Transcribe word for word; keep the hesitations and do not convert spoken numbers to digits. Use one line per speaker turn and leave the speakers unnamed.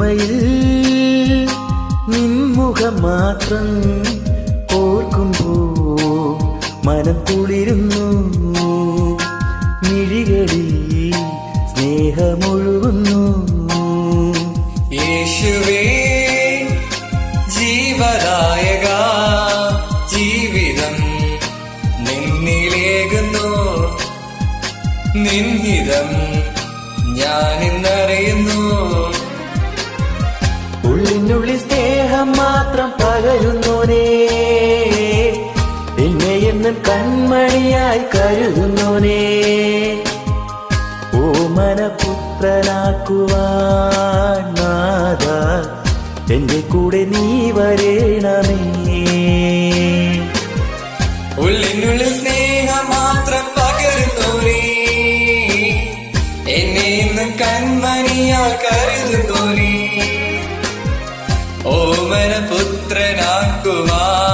ഓർമ്മയിൽ നിൻമുഖം മാത്രം ഓർക്കുമ്പോ മനം കുളിരുന്നു, മിഴികളിൽ സ്നേഹമൊഴുകുന്നു.
യേശുവേ ജീവദായക, ജീവിതം നിന്നിലേകുന്നു, നിൻഹിതം ഞാനിന്നറിയുന്നു.
ഉള്ളിനുള്ളിൽ സ്നേഹം മാത്രം പകരുന്നോനേ, എന്നെ എന്നും കൺമണിയായി കരുതുന്നോനേ. ഓമനപുത്രനാക്കുവാൻ നാഥാ എന്റെ കൂടെ നീ വരേണമേ.
ഉള്ളിനുള്ളിൽ സ്നേഹം മാത്രം പകരുന്നോനേ, എന്നെ ഇന്നും കൺമണിയാൽ കരുതുന്നോനേ. ഓമനപുത്രനാക്കുവാൻ